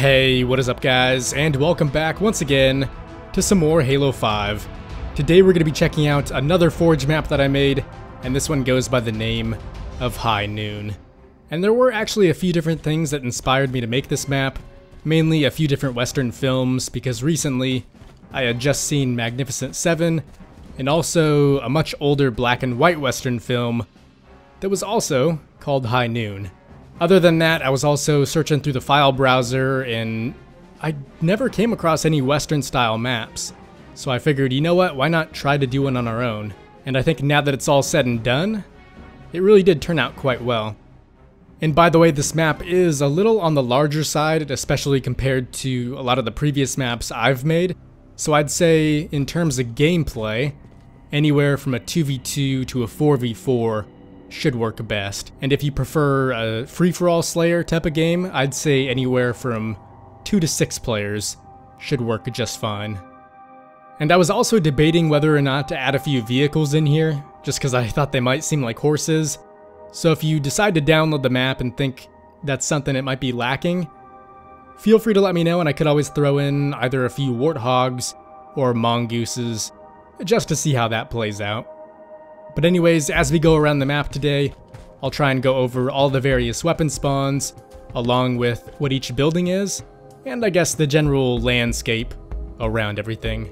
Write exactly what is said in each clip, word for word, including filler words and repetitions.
Hey, what is up guys, and welcome back once again to some more Halo five. Today we're going to be checking out another Forge map that I made, and this one goes by the name of High Noon. And there were actually a few different things that inspired me to make this map, mainly a few different Western films, because recently I had just seen Magnificent Seven, and also a much older black and white Western film that was also called High Noon. Other than that, I was also searching through the file browser and I never came across any Western style maps. So I figured, you know what, why not try to do one on our own? And I think now that it's all said and done, it really did turn out quite well. And by the way, this map is a little on the larger side, especially compared to a lot of the previous maps I've made. So I'd say in terms of gameplay, anywhere from a two v two to a four v four should work best. And if you prefer a free-for-all Slayer type of game, I'd say anywhere from two to six players should work just fine. And I was also debating whether or not to add a few vehicles in here, just because I thought they might seem like horses. So if you decide to download the map and think that's something that might be lacking, feel free to let me know, and I could always throw in either a few warthogs or mongooses, just to see how that plays out. But anyways, as we go around the map today, I'll try and go over all the various weapon spawns, along with what each building is, and I guess the general landscape around everything.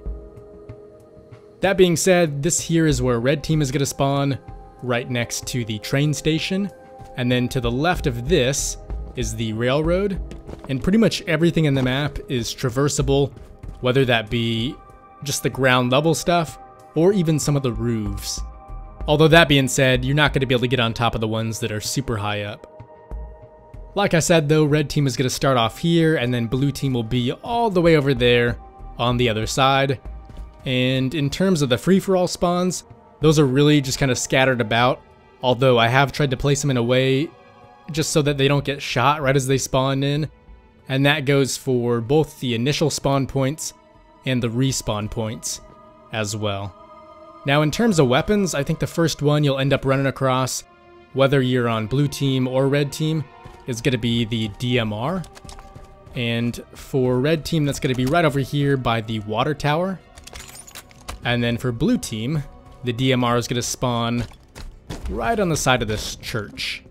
That being said, this here is where Red Team is going to spawn, right next to the train station, and then to the left of this is the railroad, and pretty much everything in the map is traversable, whether that be just the ground level stuff, or even some of the roofs. Although that being said, you're not going to be able to get on top of the ones that are super high up. Like I said though, Red Team is going to start off here, and then Blue Team will be all the way over there on the other side. And in terms of the free-for-all spawns, those are really just kind of scattered about, although I have tried to place them in a way just so that they don't get shot right as they spawn in. And that goes for both the initial spawn points and the respawn points as well. Now in terms of weapons, I think the first one you'll end up running across, whether you're on Blue Team or Red Team, is going to be the D M R. And for Red Team, that's going to be right over here by the water tower. And then for Blue Team, the D M R is going to spawn right on the side of this church.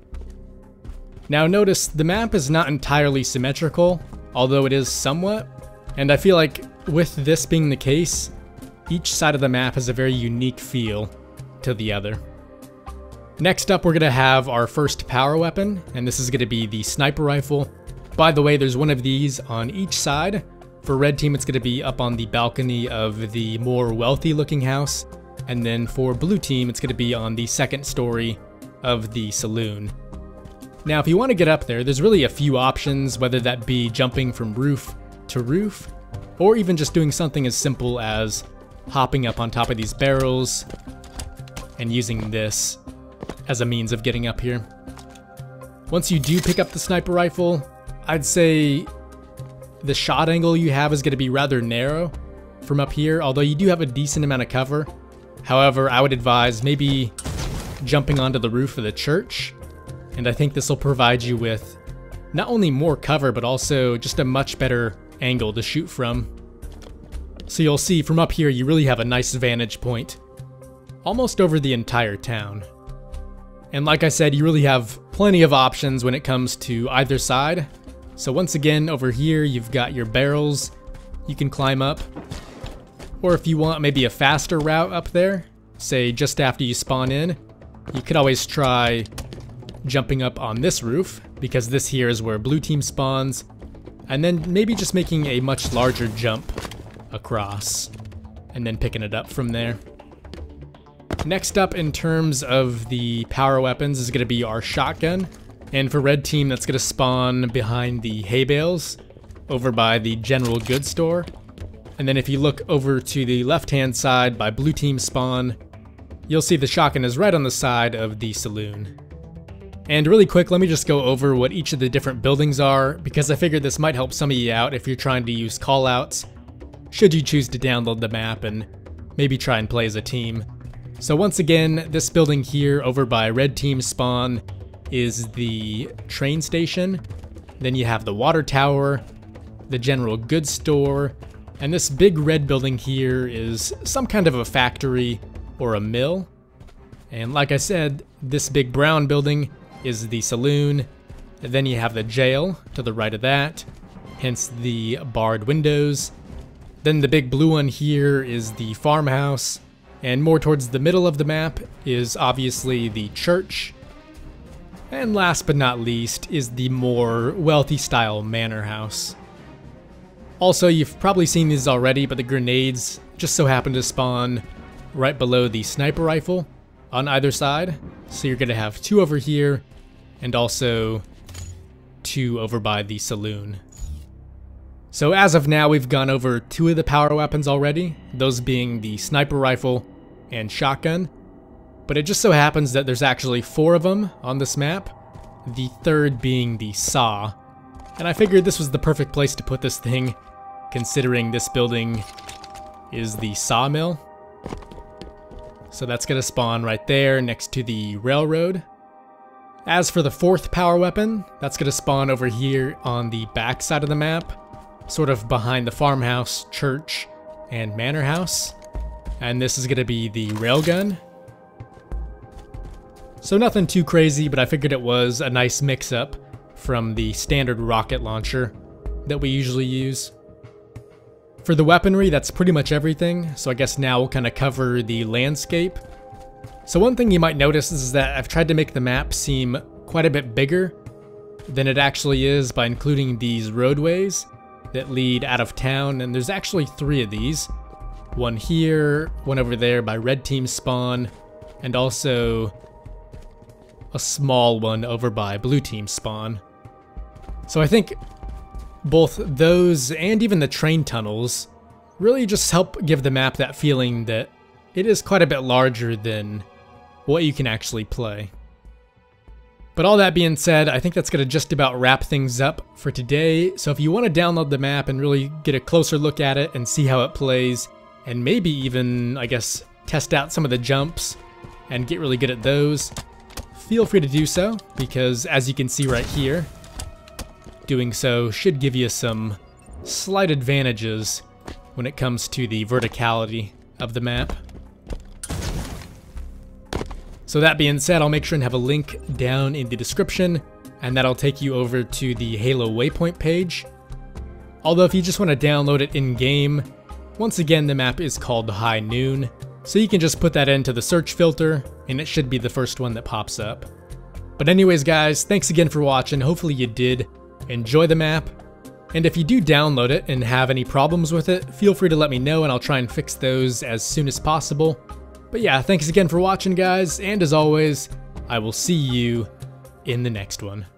Now notice, the map is not entirely symmetrical, although it is somewhat. And I feel like with this being the case, each side of the map has a very unique feel to the other. Next up, we're going to have our first power weapon, and this is going to be the sniper rifle. By the way, there's one of these on each side. For Red Team, it's going to be up on the balcony of the more wealthy looking house, and then for Blue Team, it's going to be on the second story of the saloon. Now, if you want to get up there, there's really a few options, whether that be jumping from roof to roof, or even just doing something as simple as hopping up on top of these barrels and using this as a means of getting up here. Once you do pick up the sniper rifle, I'd say the shot angle you have is going to be rather narrow from up here, although you do have a decent amount of cover. However, I would advise maybe jumping onto the roof of the church, and I think this will provide you with not only more cover, but also just a much better angle to shoot from. So you'll see from up here, you really have a nice vantage point almost over the entire town. And like I said, you really have plenty of options when it comes to either side. So once again, over here, you've got your barrels you can climb up. Or if you want maybe a faster route up there, say just after you spawn in, you could always try jumping up on this roof, because this here is where Blue Team spawns, and then maybe just making a much larger jump across, and then picking it up from there. Next up in terms of the power weapons is going to be our shotgun, and for Red Team that's going to spawn behind the hay bales over by the general goods store. And then if you look over to the left hand side by Blue Team spawn, you'll see the shotgun is right on the side of the saloon. And really quick, let me just go over what each of the different buildings are, because I figured this might help some of you out if you're trying to use callouts, should you choose to download the map and maybe try and play as a team. So once again, this building here over by Red Team spawn is the train station. Then you have the water tower, the general goods store, and this big red building here is some kind of a factory or a mill. And like I said, this big brown building is the saloon. And then you have the jail to the right of that, hence the barred windows. Then the big blue one here is the farmhouse, and more towards the middle of the map is obviously the church. And last but not least is the more wealthy style manor house. Also, you've probably seen these already, but the grenades just so happen to spawn right below the sniper rifle on either side. So you're gonna have two over here and also two over by the saloon. So as of now, we've gone over two of the power weapons already, those being the sniper rifle and shotgun. But it just so happens that there's actually four of them on this map, the third being the saw. And I figured this was the perfect place to put this thing, considering this building is the sawmill. So that's gonna spawn right there next to the railroad. As for the fourth power weapon, that's gonna spawn over here on the back side of the map, sort of behind the farmhouse, church, and manor house. And this is gonna be the railgun. So nothing too crazy, but I figured it was a nice mix-up from the standard rocket launcher that we usually use. For the weaponry, that's pretty much everything, so I guess now we'll kind of cover the landscape. So one thing you might notice is that I've tried to make the map seem quite a bit bigger than it actually is by including these roadways that lead out of town, and there's actually three of these. One here, one over there by red team spawn, and also a small one over by blue team spawn. So I think both those and even the train tunnels really just help give the map that feeling that it is quite a bit larger than what you can actually play. But all that being said, I think that's going to just about wrap things up for today. So if you want to download the map and really get a closer look at it and see how it plays, and maybe even, I guess, test out some of the jumps and get really good at those, feel free to do so, because as you can see right here, doing so should give you some slight advantages when it comes to the verticality of the map. So that being said, I'll make sure and have a link down in the description, and that'll take you over to the Halo Waypoint page. Although if you just want to download it in-game, once again the map is called High Noon, so you can just put that into the search filter, and it should be the first one that pops up. But anyways guys, thanks again for watching, hopefully you did enjoy the map, and if you do download it and have any problems with it, feel free to let me know and I'll try and fix those as soon as possible. But yeah, thanks again for watching guys, and as always, I will see you in the next one.